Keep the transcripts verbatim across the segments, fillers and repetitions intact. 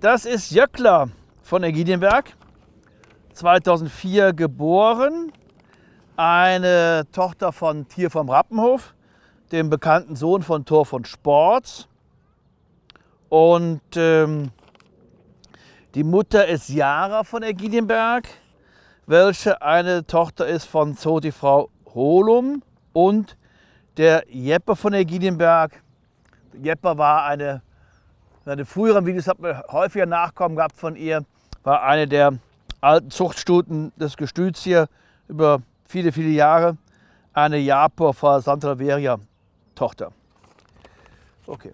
Das ist Jöckler von Ägidienberg, zweitausendvier geboren, eine Tochter von Tier vom Rappenhof, dem bekannten Sohn von Thor von Sporz. Und ähm, die Mutter ist Jara von Ägidienberg, welche eine Tochter ist von Zotifrau Holum und der Jeppe von Ägidienberg. Jeppe war eine, in den früheren Videos hat man häufiger Nachkommen gehabt von ihr, war eine der alten Zuchtstuten des Gestüts hier über viele, viele Jahre, eine Japor von Santa Veria Tochter. Okay.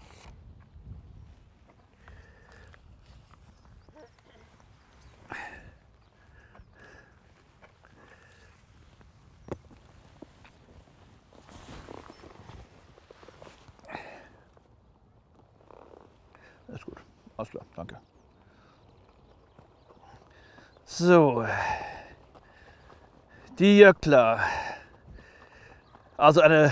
Ist gut, alles klar, danke. So, die Jöckler, also eine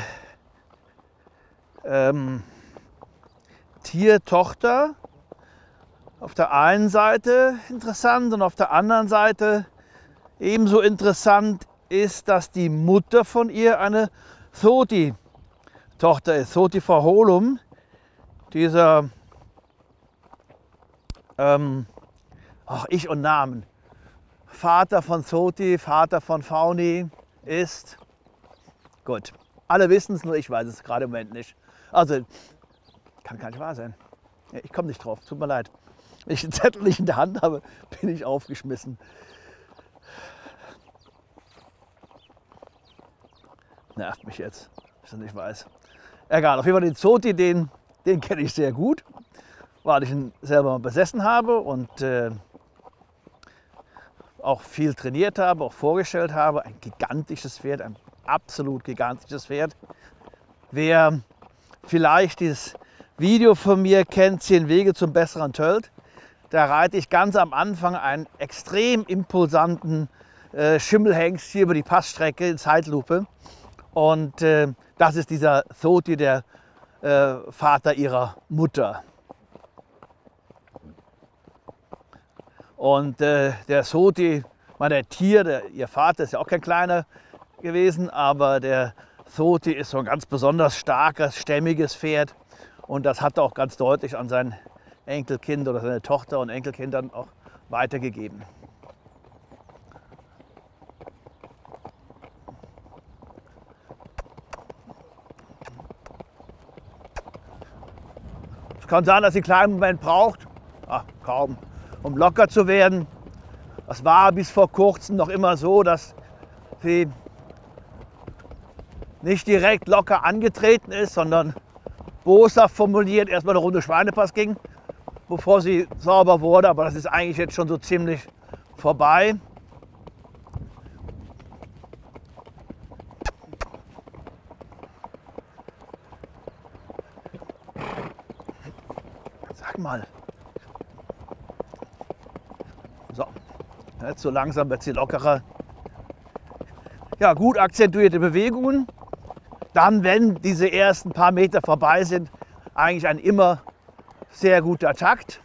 ähm, Tiertochter, auf der einen Seite interessant und auf der anderen Seite ebenso interessant ist, dass die Mutter von ihr eine Zoti-Tochter ist, Zotifrau Holum, dieser ähm, ach, ich und Namen. Vater von Zoti, Vater von Fauni ist, gut, alle wissen es, nur ich weiß es gerade im Moment nicht. Also, kann gar nicht wahr sein. Ich komme nicht drauf, tut mir leid. Wenn ich den Zettel nicht in der Hand habe, bin ich aufgeschmissen. Nervt mich jetzt, dass ich das nicht weiß. Egal, auf jeden Fall den Zoti, den, den kenne ich sehr gut, weil ich ihn selber besessen habe und äh, auch viel trainiert habe, auch vorgestellt habe. Ein gigantisches Pferd, ein absolut gigantisches Pferd. Wer vielleicht dieses Video von mir kennt, zehn Wege zum besseren Tölt, da reite ich ganz am Anfang einen extrem impulsanten äh, Schimmelhengst hier über die Passstrecke in Zeitlupe. Und äh, das ist dieser Zoti, der äh, Vater ihrer Mutter. Und äh, der Zoti, der Tier, der, ihr Vater ist ja auch kein kleiner gewesen, aber der Zoti ist so ein ganz besonders starkes, stämmiges Pferd. Und das hat er auch ganz deutlich an sein Enkelkind oder seine Tochter und Enkelkind dann auch weitergegeben. Es kann sein, dass sie einen kleinen Moment braucht, ach, kaum, um locker zu werden. Das war bis vor kurzem noch immer so, dass sie nicht direkt locker angetreten ist, sondern boshaft formuliert erstmal eine Runde Schweinepass ging, bevor sie sauber wurde. Aber das ist eigentlich jetzt schon so ziemlich vorbei. Sag mal. So, jetzt so langsam wird sie lockerer. Ja, gut akzentuierte Bewegungen. Dann, wenn diese ersten paar Meter vorbei sind, eigentlich ein immer sehr guter Takt.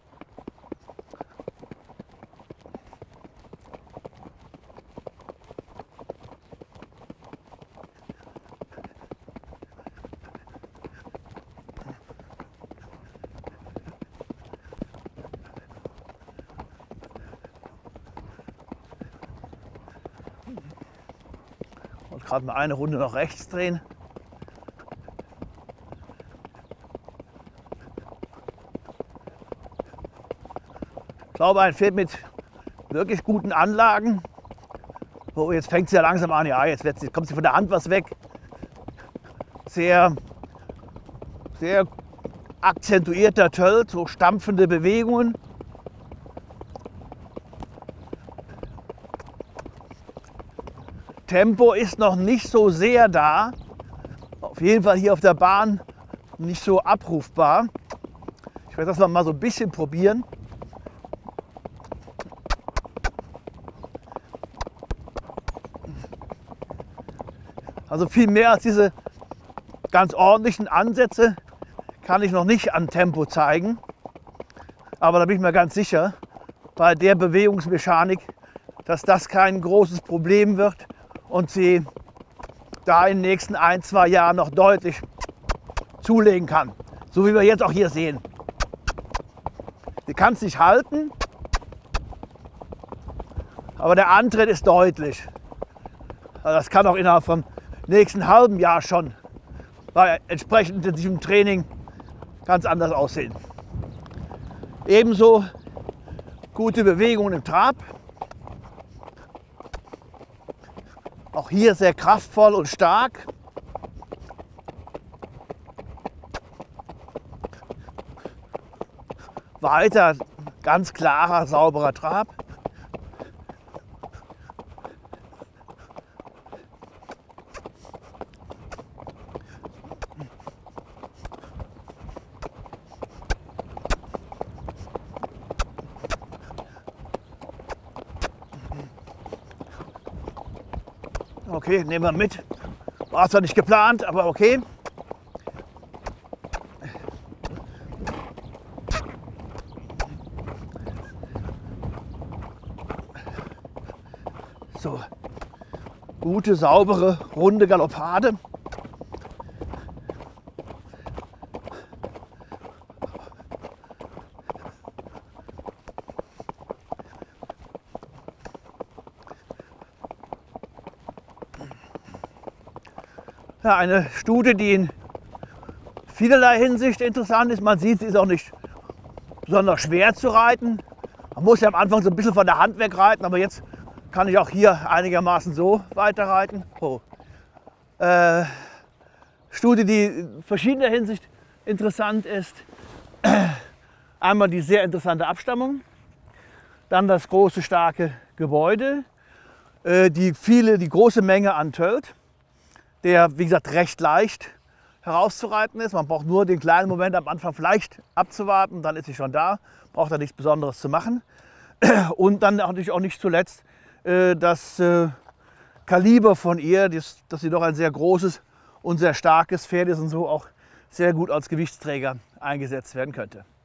Und gerade mal eine Runde nach rechts drehen. Ich glaube, ein Pferd mit wirklich guten Anlagen. Oh, jetzt fängt sie ja langsam an. Ja, jetzt, wird sie, kommt sie von der Hand was weg. Sehr, sehr akzentuierter Tölt, so stampfende Bewegungen. Tempo ist noch nicht so sehr da. Auf jeden Fall hier auf der Bahn nicht so abrufbar. Ich werde das mal so ein bisschen probieren. Also viel mehr als diese ganz ordentlichen Ansätze kann ich noch nicht an Tempo zeigen. Aber da bin ich mir ganz sicher, bei der Bewegungsmechanik, dass das kein großes Problem wird und sie da in den nächsten ein, zwei Jahren noch deutlich zulegen kann. So wie wir jetzt auch hier sehen. Sie kann es nicht halten, aber der Antritt ist deutlich. Also das kann auch innerhalb vom nächsten halben Jahr schon bei entsprechend intensivem Training ganz anders aussehen. Ebenso gute Bewegungen im Trab. Auch hier sehr kraftvoll und stark. Weiter ganz klarer, sauberer Trab. Okay, nehmen wir mit. War zwar nicht geplant, aber okay. So, gute, saubere, runde Galoppade. Ja, eine Stute, die in vielerlei Hinsicht interessant ist. Man sieht, sie ist auch nicht besonders schwer zu reiten. Man muss ja am Anfang so ein bisschen von der Hand weg reiten, aber jetzt kann ich auch hier einigermaßen so weiter reiten. Oh. Äh, Stute, die in verschiedener Hinsicht interessant ist. Einmal die sehr interessante Abstammung, dann das große, starke Gebäude, äh, die viele, die große Menge an Tölt, der, wie gesagt, recht leicht herauszureiten ist. Man braucht nur den kleinen Moment am Anfang vielleicht abzuwarten, dann ist sie schon da, braucht da nichts Besonderes zu machen. Und dann natürlich auch nicht zuletzt äh, das äh, Kaliber von ihr, das, dass sie doch ein sehr großes und sehr starkes Pferd ist und so auch sehr gut als Gewichtsträger eingesetzt werden könnte.